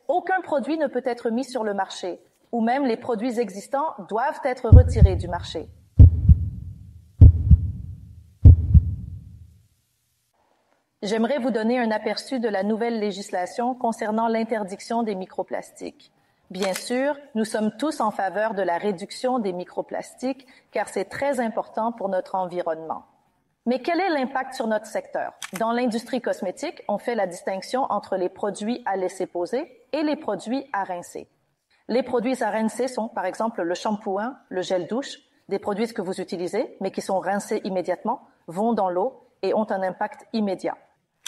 aucun produit ne peut être mis sur le marché, ou même les produits existants doivent être retirés du marché. J'aimerais vous donner un aperçu de la nouvelle législation concernant l'interdiction des microplastiques. Bien sûr, nous sommes tous en faveur de la réduction des microplastiques car c'est très important pour notre environnement. Mais quel est l'impact sur notre secteur? Dans l'industrie cosmétique, on fait la distinction entre les produits à laisser poser et les produits à rincer. Les produits à rincer sont par exemple le shampoing, le gel douche, des produits que vous utilisez mais qui sont rincés immédiatement, vont dans l'eau et ont un impact immédiat.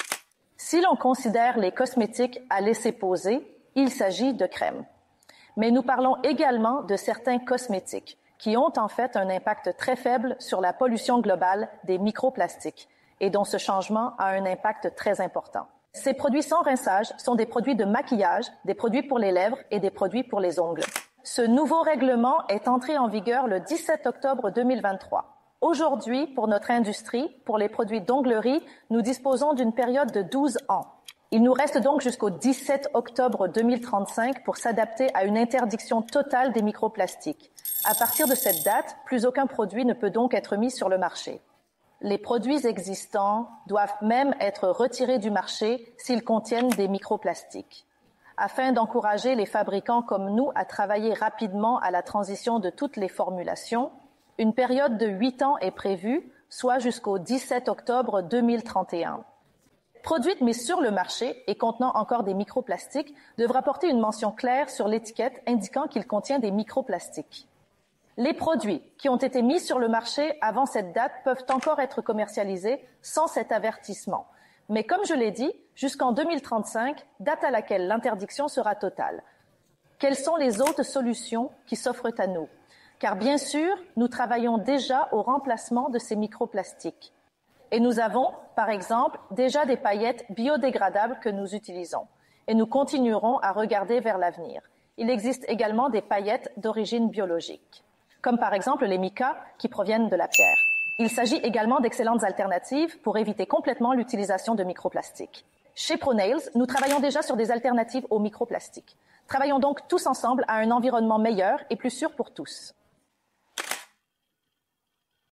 Si l'on considère les cosmétiques à laisser poser, il s'agit de crèmes. Mais nous parlons également de certains cosmétiques qui ont en fait un impact très faible sur la pollution globale des microplastiques et dont ce changement a un impact très important. Ces produits sans rinçage sont des produits de maquillage, des produits pour les lèvres et des produits pour les ongles. Ce nouveau règlement est entré en vigueur le 17 octobre 2023. Aujourd'hui, pour notre industrie, pour les produits d'onglerie, nous disposons d'une période de 12 ans. Il nous reste donc jusqu'au 17 octobre 2035 pour s'adapter à une interdiction totale des microplastiques. À partir de cette date, plus aucun produit ne peut donc être mis sur le marché. Les produits existants doivent même être retirés du marché s'ils contiennent des microplastiques. Afin d'encourager les fabricants comme nous à travailler rapidement à la transition de toutes les formulations, une période de 8 ans est prévue, soit jusqu'au 17 octobre 2031. Produit mis sur le marché et contenant encore des microplastiques devra porter une mention claire sur l'étiquette indiquant qu'il contient des microplastiques. Les produits qui ont été mis sur le marché avant cette date peuvent encore être commercialisés sans cet avertissement. Mais comme je l'ai dit, jusqu'en 2035, date à laquelle l'interdiction sera totale. Quelles sont les autres solutions qui s'offrent à nous? Car bien sûr, nous travaillons déjà au remplacement de ces microplastiques. Et nous avons, par exemple, déjà des paillettes biodégradables que nous utilisons. Et nous continuerons à regarder vers l'avenir. Il existe également des paillettes d'origine biologique, comme par exemple les micas qui proviennent de la pierre. Il s'agit également d'excellentes alternatives pour éviter complètement l'utilisation de microplastiques. Chez ProNails, nous travaillons déjà sur des alternatives aux microplastiques. Travaillons donc tous ensemble à un environnement meilleur et plus sûr pour tous.